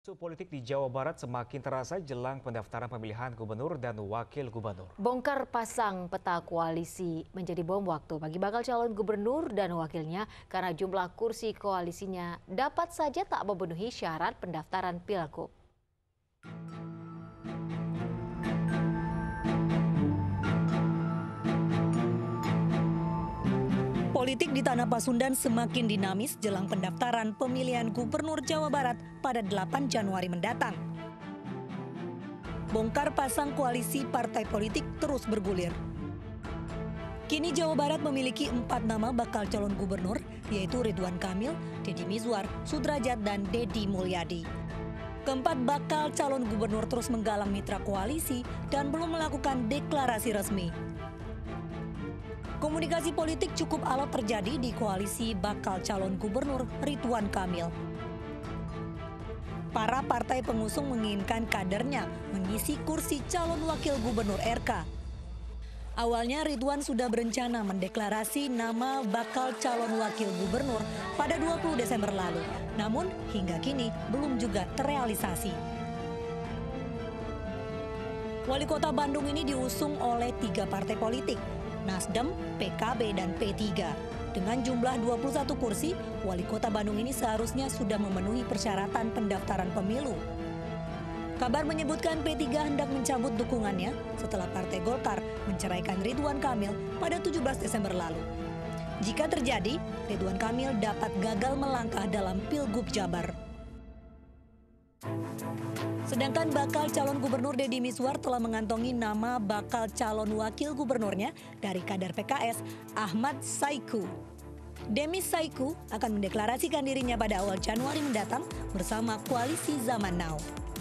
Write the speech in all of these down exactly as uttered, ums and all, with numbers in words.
Isu politik di Jawa Barat semakin terasa jelang pendaftaran pemilihan gubernur dan wakil gubernur. Bongkar pasang peta koalisi menjadi bom waktu bagi bakal calon gubernur dan wakilnya karena jumlah kursi koalisinya dapat saja tak memenuhi syarat pendaftaran Pilgub. Politik di Tanah Pasundan semakin dinamis jelang pendaftaran pemilihan Gubernur Jawa Barat pada delapan Januari mendatang. Bongkar pasang koalisi partai politik terus bergulir. Kini Jawa Barat memiliki empat nama bakal calon gubernur, yaitu Ridwan Kamil, Deddy Mizwar, Sudrajat, dan Deddy Mulyadi. Keempat bakal calon gubernur terus menggalang mitra koalisi dan belum melakukan deklarasi resmi. Komunikasi politik cukup alot terjadi di koalisi bakal calon gubernur Ridwan Kamil. Para partai pengusung menginginkan kadernya mengisi kursi calon wakil gubernur R K. Awalnya Ridwan sudah berencana mendeklarasi nama bakal calon wakil gubernur pada dua puluh Desember lalu, namun hingga kini belum juga terrealisasi. Wali Kota Bandung ini diusung oleh tiga partai politik, Nasdem, P K B, dan P tiga. Dengan jumlah dua puluh satu kursi, Wali Kota Bandung ini seharusnya sudah memenuhi persyaratan pendaftaran pemilu. Kabar menyebutkan P tiga hendak mencabut dukungannya setelah Partai Golkar menceraikan Ridwan Kamil pada tujuh belas Desember lalu. Jika terjadi, Ridwan Kamil dapat gagal melangkah dalam Pilgub Jabar. Sedangkan bakal calon gubernur Deddy Mizwar telah mengantongi nama bakal calon wakil gubernurnya dari kader P K S, Ahmad Saiku. Demis Saiku akan mendeklarasikan dirinya pada awal Januari mendatang bersama koalisi Zaman Now.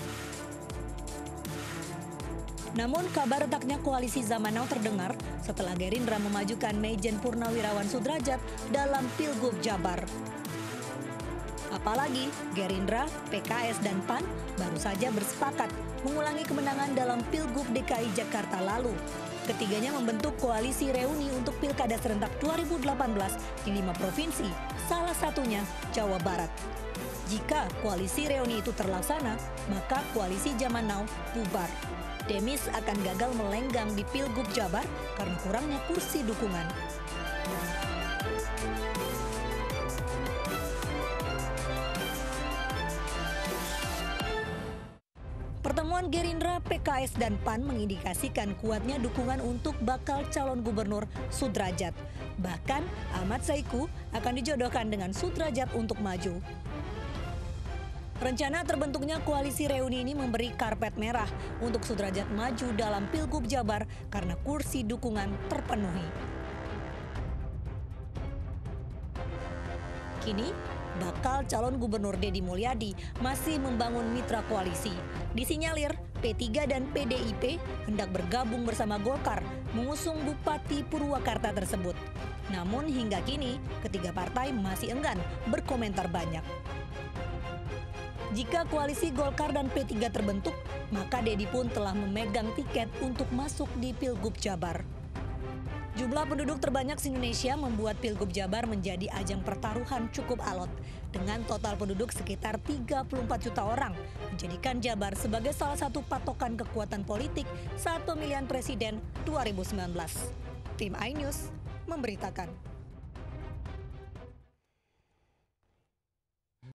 Namun kabar retaknya koalisi Zaman Now terdengar setelah Gerindra memajukan Maijen Purnawirawan Sudrajat dalam Pilgub Jabar. Apalagi Gerindra, P K S, dan P A N baru saja bersepakat mengulangi kemenangan dalam Pilgub D K I Jakarta lalu. Ketiganya membentuk koalisi reuni untuk Pilkada serentak dua ribu delapan belas di lima provinsi, salah satunya Jawa Barat. Jika koalisi reuni itu terlaksana, maka koalisi Zaman Now bubar. Demis akan gagal melenggang di Pilgub Jabar karena kurangnya kursi dukungan. Pertemuan Gerindra, P K S, dan P A N mengindikasikan kuatnya dukungan untuk bakal calon gubernur Sudrajat. Bahkan Ahmad Saiku akan dijodohkan dengan Sudrajat untuk maju. Rencana terbentuknya koalisi reuni ini memberi karpet merah untuk Sudrajat maju dalam Pilgub Jabar karena kursi dukungan terpenuhi. Kini, bakal calon gubernur Deddy Mulyadi masih membangun mitra koalisi. Disinyalir P tiga dan P D I P hendak bergabung bersama Golkar mengusung Bupati Purwakarta tersebut. Namun hingga kini ketiga partai masih enggan berkomentar banyak. Jika koalisi Golkar dan P tiga terbentuk, maka Deddy pun telah memegang tiket untuk masuk di Pilgub Jabar. Jumlah penduduk terbanyak se-Indonesia membuat Pilgub Jabar menjadi ajang pertaruhan cukup alot. Dengan total penduduk sekitar tiga puluh empat juta orang, menjadikan Jabar sebagai salah satu patokan kekuatan politik saat pemilihan presiden dua ribu sembilan belas. Tim iNews memberitakan.